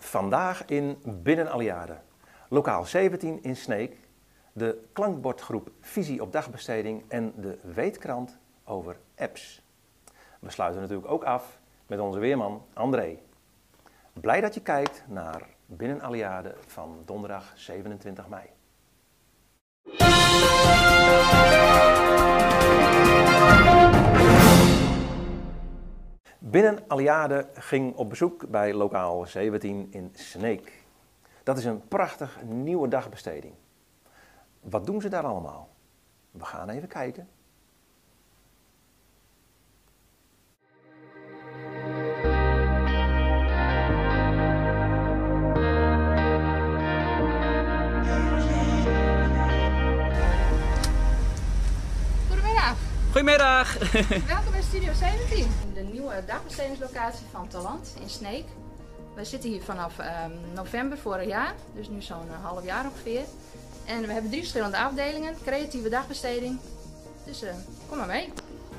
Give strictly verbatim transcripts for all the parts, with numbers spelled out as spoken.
Vandaag in Binnen Alliade, lokaal zeventien in Sneek, de klankbordgroep Visie op dagbesteding en de Weetkrant over apps. We sluiten natuurlijk ook af met onze weerman André. Blij dat je kijkt naar Binnen Alliade van donderdag zevenentwintig mei. Binnen Alliade ging op bezoek bij lokaal zeventien in Sneek. Dat is een prachtig nieuwe dagbesteding. Wat doen ze daar allemaal? We gaan even kijken. Goedemiddag. Goedemiddag. Welkom bij Studio zeventien. De nieuwe dagbestedingslocatie van Talent in Sneek. We zitten hier vanaf um, november vorig jaar, dus nu zo'n uh, half jaar ongeveer. En we hebben drie verschillende afdelingen, creatieve dagbesteding. Dus uh, kom maar mee.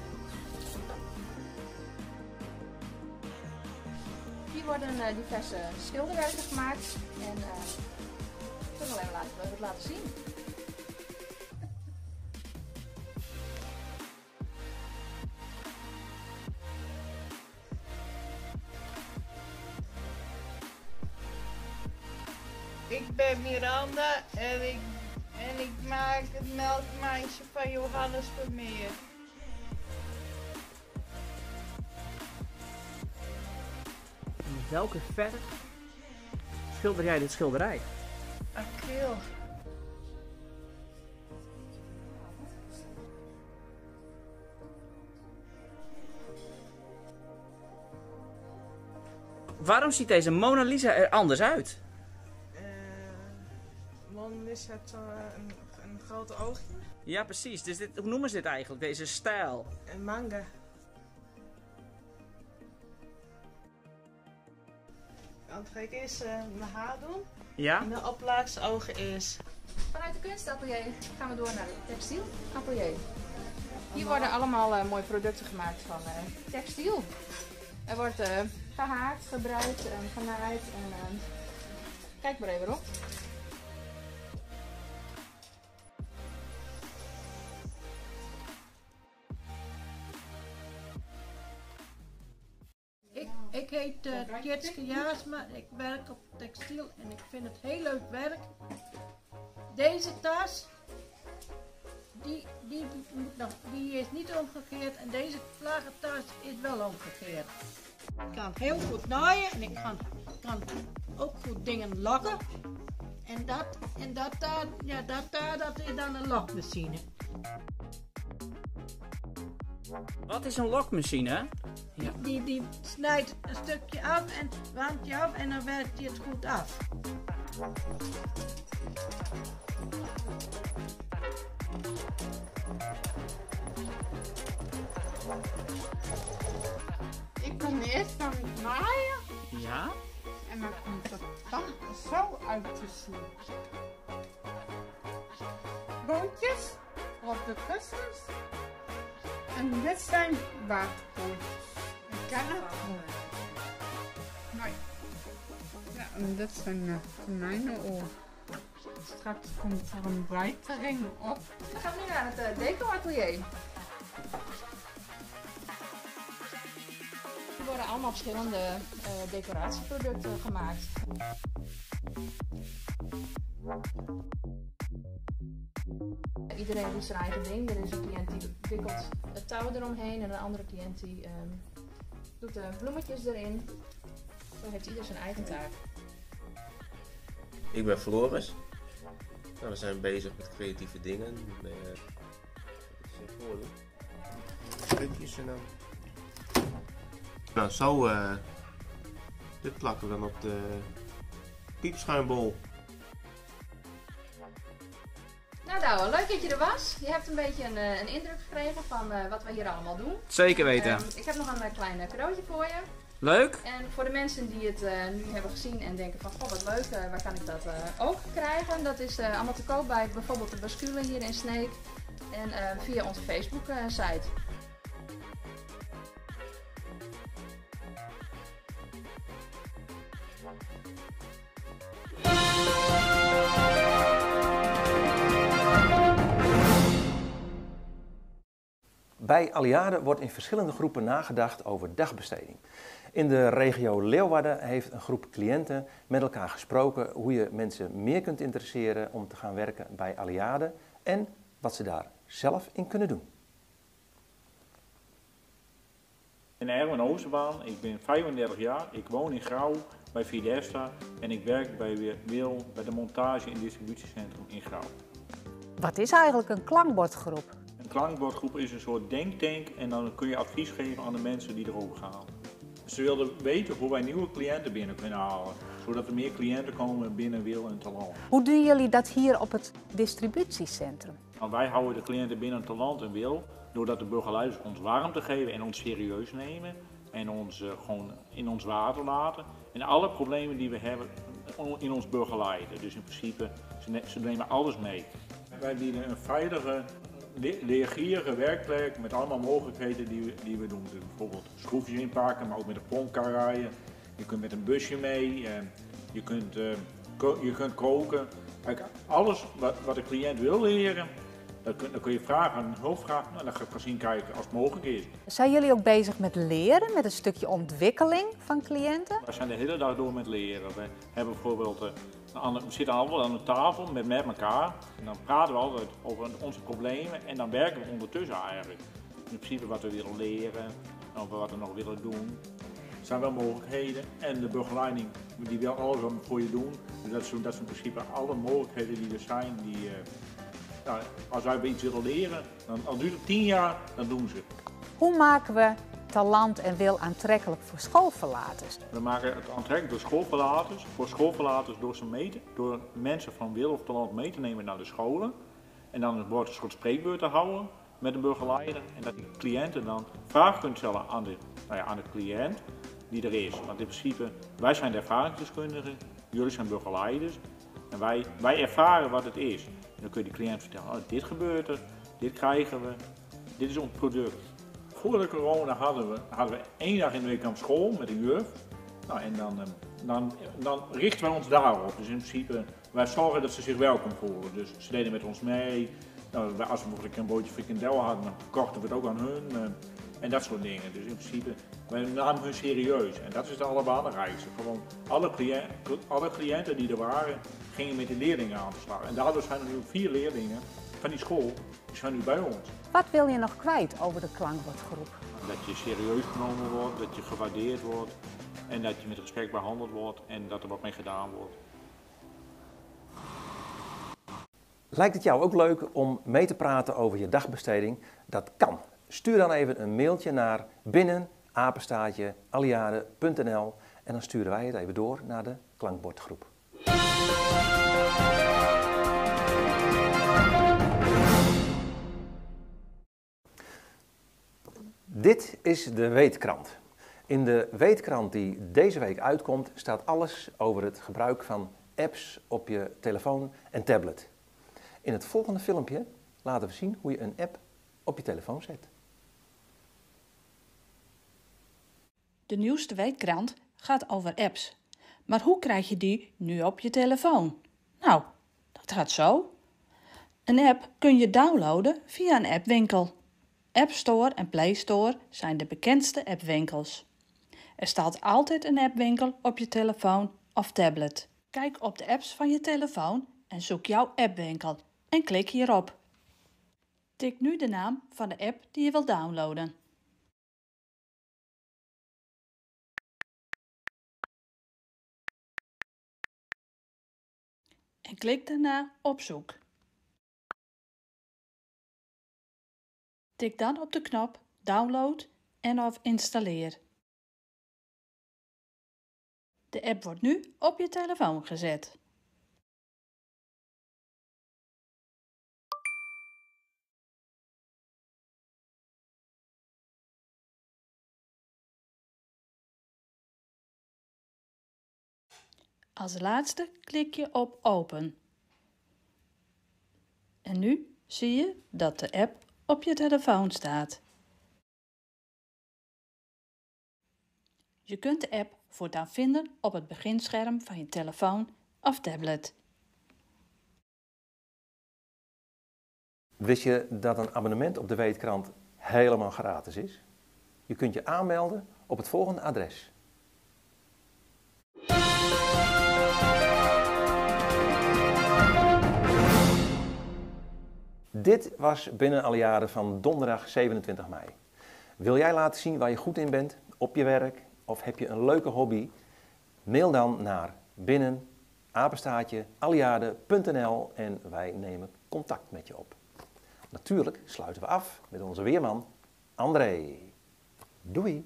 Hier worden uh, diverse schilderwerken gemaakt. En uh, ik zal wel even laten, laten zien. Ik ben Miranda en ik, en ik maak het melkmeisje van Johannes Vermeer. En met welke verf schilder jij dit schilderij? Acryl. Waarom ziet deze Mona Lisa er anders uit? Mona Lisa heeft uh, een, een grote oogje. Ja, precies. Dus dit, hoe noemen ze dit eigenlijk, deze stijl? En manga. Dan ga ik eerst uh, mijn haar doen. Ja? En de opperlaagste ogen is. Vanuit de kunstatelier gaan we door naar het textielatelier. Hier worden allemaal uh, mooie producten gemaakt van uh, textiel. Er wordt uh, gehaakt, gebruikt en genaaid. En, uh, kijk maar even op. Ik, ik heet uh, Tjitske Jasma, ik werk op textiel en ik vind het heel leuk werk. Deze tas, die, die, moet nog, die is niet omgekeerd en deze vlaggentas is wel omgekeerd. Ik kan heel goed naaien en ik kan, kan ook goed dingen lokken. En dat, en dat daar, ja, dat daar, dat is dan een lokmachine. Wat is een lokmachine? Ja. Die, die snijdt een stukje af en warmt je af en dan werkt hij het goed af. Ik ben eerst aan het naaien. Ja? En dan komt het dan zo uit te zien. Boontjes op de kussens. En dit zijn waterpootjes. Ik ken het goed. Nee. Ja, en dit zijn uh, konijnenoor. Straks komt er een breitering op. Dan gaan we nu naar het uh, decoratelier. Er worden allemaal verschillende uh, decoratieproducten gemaakt. Iedereen doet zijn eigen ding. Er is een cliënt die wikkelt het touw eromheen en een andere cliënt die um, doet de bloemetjes erin. Zo heeft ieder zijn eigen taak. Ik ben Floris. Nou, we zijn bezig met creatieve dingen. Met, uh, stukjes en dan. Nou, zo. Uh, dit plakken we dan op de piepschuimbol. Nou Douwe, leuk dat je er was. Je hebt een beetje een, een indruk gekregen van uh, wat we hier allemaal doen. Zeker weten. Um, ik heb nog een uh, klein cadeautje voor je. Leuk. En voor de mensen die het uh, nu hebben gezien en denken van, goh wat leuk, uh, waar kan ik dat uh, ook krijgen? Dat is uh, allemaal te koop bij bijvoorbeeld de Bascule hier in Sneek en uh, via onze Facebook uh, site. Bij Aliade wordt in verschillende groepen nagedacht over dagbesteding. In de regio Leeuwarden heeft een groep cliënten met elkaar gesproken hoe je mensen meer kunt interesseren om te gaan werken bij Aliade en wat ze daar zelf in kunnen doen. Ik ben Erwin Oosterbaan, ik ben vijfendertig jaar, ik woon in Grauw bij Videsta en ik werk bij Wil bij de montage- en distributiecentrum in Grauw. Wat is eigenlijk een klankbordgroep? Een klankbordgroep is een soort denktank en dan kun je advies geven aan de mensen die erover gaan. Ze wilden weten hoe wij nieuwe cliënten binnen kunnen halen, zodat er meer cliënten komen binnen Wil en Talent. Hoe doen jullie dat hier op het distributiecentrum? Want wij houden de cliënten binnen Talent en Wil doordat de begeleiders ons warmte geven en ons serieus nemen en ons uh, gewoon in ons water laten. En alle problemen die we hebben in ons begeleiden. Dus in principe, ze, ne ze nemen alles mee. Wij bieden een veilige, le leergierige werkplek met allemaal mogelijkheden die we, die we doen. Dus bijvoorbeeld schroefjes inpakken, maar ook met een pronkkar rijden. Je kunt met een busje mee, uh, je, kunt, uh, ko je kunt koken. Kijk, alles wat, wat de cliënt wil leren, dan kun, dan kun je vragen aan een hulpvraag en dan ga ik zien kijken als het mogelijk is. Zijn jullie ook bezig met leren, met een stukje ontwikkeling van cliënten? We zijn de hele dag door met leren. We hebben bijvoorbeeld, uh, aan de, we zitten allemaal aan de tafel met, met elkaar en dan praten we altijd over onze problemen en dan werken we ondertussen eigenlijk. In principe wat we willen leren, over wat we nog willen doen. Er zijn wel mogelijkheden en de begeleiding die wil alles voor je doen. Dus dat is, dat is in principe alle mogelijkheden die er zijn. Die, uh, nou, als wij iets willen leren, dan, al duurt het tien jaar, dan doen ze. Hoe maken we Talent en Wil aantrekkelijk voor schoolverlaters? We maken het aantrekkelijk door schoolverlaters, voor schoolverlaters door, ze mee te, door mensen van Wil of Talent mee te nemen naar de scholen. En dan wordt een soort spreekbeurt te houden met een begeleider. En dat die cliënten dan vragen kunnen stellen aan de, nou ja, aan de cliënt die er is. Want in principe, wij zijn de ervaringsdeskundigen, jullie zijn begeleiders. En wij, wij ervaren wat het is. En dan kun je de cliënt vertellen, oh, dit gebeurt er, dit krijgen we, dit is ons product. Voor de corona hadden we, hadden we één dag in de week op school met een juf. Nou, en dan, dan, dan richten we ons daarop. Dus in principe, wij zorgen dat ze zich welkom voelen. Dus ze deden met ons mee. Nou, als we bijvoorbeeld een broodje frikandel hadden, dan kochten we het ook aan hun. En dat soort dingen. Dus in principe, wij namen hun serieus. En dat is het allerbelangrijkste. Gewoon alle, cliënt, alle cliënten die er waren, gingen met de leerlingen aan de slag. En daardoor zijn er nu vier leerlingen van die school, die zijn nu bij ons. Wat wil je nog kwijt over de klankbordgroep? Dat je serieus genomen wordt, dat je gewaardeerd wordt en dat je met respect behandeld wordt en dat er wat mee gedaan wordt. Lijkt het jou ook leuk om mee te praten over je dagbesteding? Dat kan. Stuur dan even een mailtje naar binnen apenstaartje aliade punt n l en dan sturen wij het even door naar de klankbordgroep. Dit is de Weetkrant. In de Weetkrant die deze week uitkomt staat alles over het gebruik van apps op je telefoon en tablet. In het volgende filmpje laten we zien hoe je een app op je telefoon zet. De nieuwste Weetkrant gaat over apps. Maar hoe krijg je die nu op je telefoon? Nou, dat gaat zo. Een app kun je downloaden via een appwinkel. App Store en Play Store zijn de bekendste appwinkels. Er staat altijd een appwinkel op je telefoon of tablet. Kijk op de apps van je telefoon en zoek jouw appwinkel en klik hierop. Tik nu de naam van de app die je wilt downloaden. En klik daarna op zoek. Tik dan op de knop download en of installeer. De app wordt nu op je telefoon gezet. Als laatste klik je op open. En nu zie je dat de app op je telefoon staat. Je kunt de app voortaan vinden op het beginscherm van je telefoon of tablet. Wist je dat een abonnement op de Weetkrant helemaal gratis is? Je kunt je aanmelden op het volgende adres. Dit was Binnen Alliaden van donderdag zevenentwintig mei. Wil jij laten zien waar je goed in bent op je werk of heb je een leuke hobby? Mail dan naar binnen apenstaartje alliade punt n l en wij nemen contact met je op. Natuurlijk sluiten we af met onze weerman André. Doei!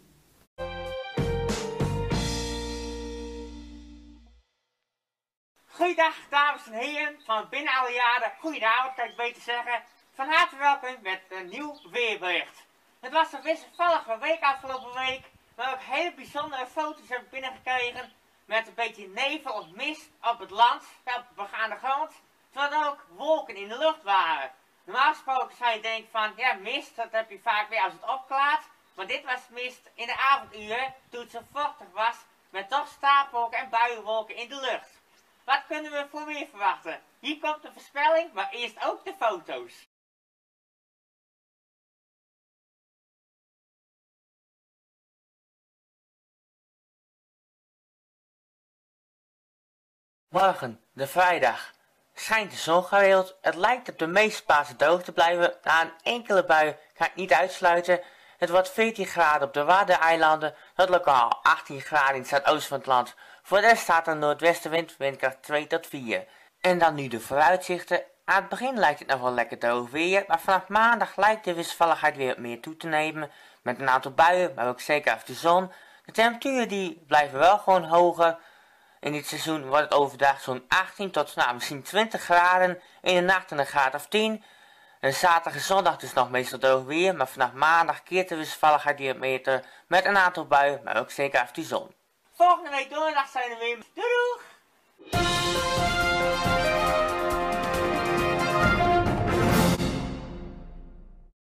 Goeiedag dames en heren van Binnen Alliaden. Goedenavond, kan ik beter zeggen. Van harte welkom met een nieuw weerbericht. Het was een wisselvallige week afgelopen week, waar we ook hele bijzondere foto's hebben binnengekregen met een beetje nevel of mist op het land, op de begaande grond, terwijl er ook wolken in de lucht waren. Normaal gesproken zou je denken van, ja mist, dat heb je vaak weer als het opklaart, maar dit was mist in de avonduren, toen het zo vochtig was, met toch stapelwolken en buienwolken in de lucht. Wat kunnen we voor weer verwachten? Hier komt de voorspelling, maar eerst ook de foto's. Morgen, de vrijdag, schijnt de zon geregeld. Het lijkt op de meeste plaatsen droog te blijven. Na een enkele bui ga ik niet uitsluiten. Het wordt veertien graden op de Waddeneilanden, tot lokaal achttien graden in het zuidoosten van het land. Voor de rest staat een noordwestenwind, windkracht twee tot vier. En dan nu de vooruitzichten. Aan het begin lijkt het nog wel lekker droog weer, maar vanaf maandag lijkt de wisselvalligheid weer meer toe te nemen. Met een aantal buien, maar ook zeker af de zon. De temperaturen die blijven wel gewoon hoger. In dit seizoen wordt het overdag zo'n achttien tot nou, misschien twintig graden. In de nacht een graad of tien. En zaterdag en zondag dus nog meestal droog weer. Maar vanaf maandag keert de wisselvalligheid weer meer te, met een aantal buien, maar ook zeker af de zon. Volgende week donderdag zijn we weer. Doei doei!